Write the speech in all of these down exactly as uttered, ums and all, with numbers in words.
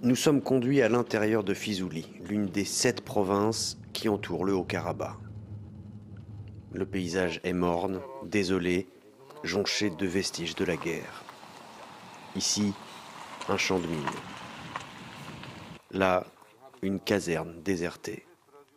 Nous sommes conduits à l'intérieur de Füzuli, l'une des sept provinces qui entourent le Haut-Karabakh. Le paysage est morne, désolé, jonché de vestiges de la guerre. Ici, un champ de mines. Là, une caserne désertée.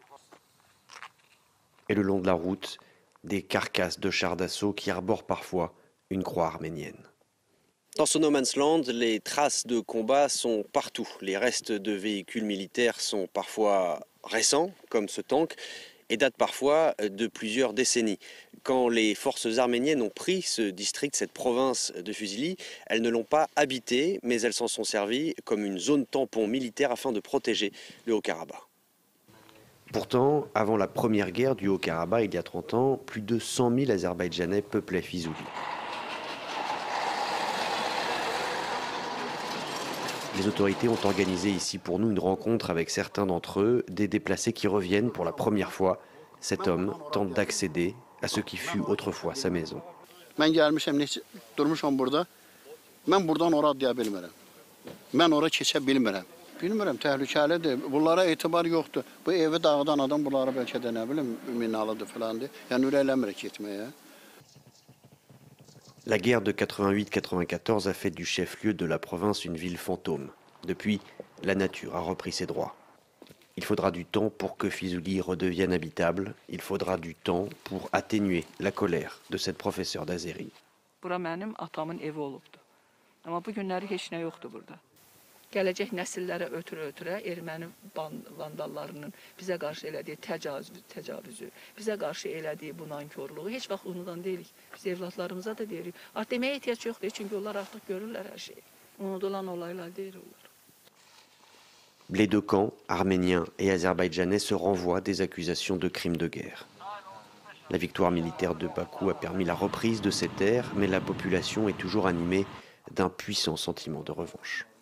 Et le long de la route, des carcasses de chars d'assaut qui arborent parfois une croix arménienne. Dans ce no man's land, les traces de combat sont partout. Les restes de véhicules militaires sont parfois récents, comme ce tank, et datent parfois de plusieurs décennies. Quand les forces arméniennes ont pris ce district, cette province de Füzuli, elles ne l'ont pas habité, mais elles s'en sont servies comme une zone tampon militaire afin de protéger le Haut-Karabakh. Pourtant, avant la première guerre du Haut-Karabakh, il y a trente ans, plus de cent mille Azerbaïdjanais peuplaient Füzuli. Les autorités ont organisé ici pour nous une rencontre avec certains d'entre eux, des déplacés qui reviennent pour la première fois. Cet homme tente d'accéder à ce qui fut autrefois sa maison. Ben gelmişəm, durmuşam burada. Ben buradan ora deyə bilmirəm. Ben ora keçə bilmirəm. Bilmirəm, təhlükəlidir. Bunlara etibar yoxdur. Bu evi dağıdan adam bunlara bəlkə də nə bilim minalıdır filandır. Yəni ürəkləmirək getməyə. La guerre de quatre-vingt-huit quatre-vingt-quatorze a fait du chef-lieu de la province une ville fantôme. Depuis, la nature a repris ses droits. Il faudra du temps pour que Füzuli redevienne habitable. Il faudra du temps pour atténuer la colère de cette professeure d'azéri. Bura mənim atamın evi olubdu. Amma bu günləri heç nə yoxdur burada. Gələcək nəsillərə ötürə-ötürə erməni vandallarının bizə qarşı elədiyi təcavüzü, təcavüzü, bizə qarşı elədiyi bu nankorluğu heç vaxt unudan deyilik. Biz evlatlarımıza da deyirik. Artıq deməyə ehtiyac yoxdur, çünki onlar artıq görürlər hər şeyi. Unudulan olaylar deyil onlar. Les deux camps, arméniens et azerbaïdjanais, se renvoient des accusations de crimes de guerre. La victoire militaire de Bakou a permis la reprise de ces terres, mais la population est toujours animée d'un puissant sentiment de revanche.